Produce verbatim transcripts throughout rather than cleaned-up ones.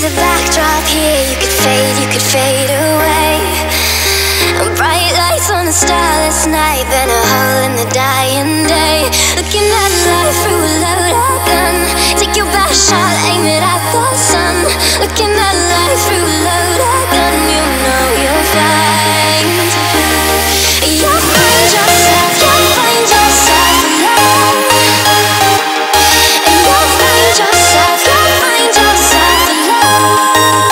the backdrop here, you could fade, you could fade away. Bright lights on a starless night, burn a hole in the dying day. Looking at life through a loaded gun, take your best shot, aim it at the sun. Looking at life through a loaded gun, you know you'll find, you'll find yourself, you'll find yourself alone. And you'll find yourself, you'll find yourself alone.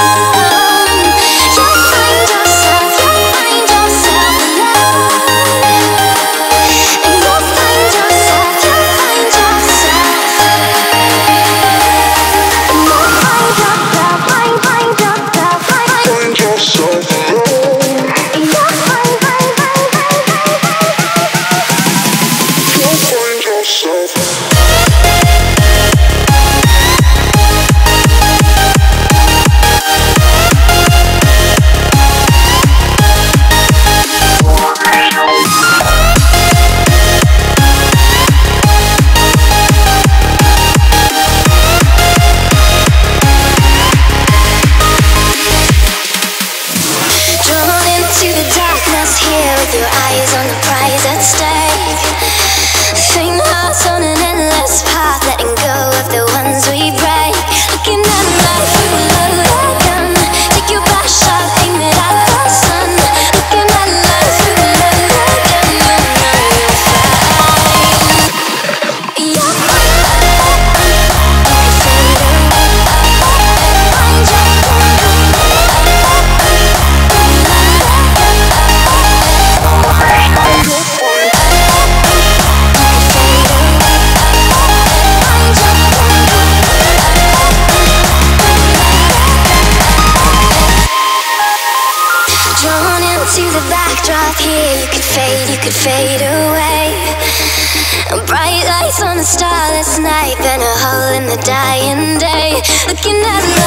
You'll find yourself, you'll find yourself alone. And you'll find yourself, you'll find yourself. And you'll find yourself, find, find yourself, find, find yourself alone. And you'll find, find, find, find, find, find. You'll find yourself. Drawn into the darkness here with your eyes on the prize at stake. Faint hearts on an endless path, letting go of the ones we break. Looking at life through a loaded gun, take your best shot, aim it at the sun. Looking at life through a loaded gun, you know you'll find, you'll find, you can fade away. Find your Drawn into the backdrop here, you could fade, you could fade away. Bright lights on a starless night, burn a hole in the dying day. Looking at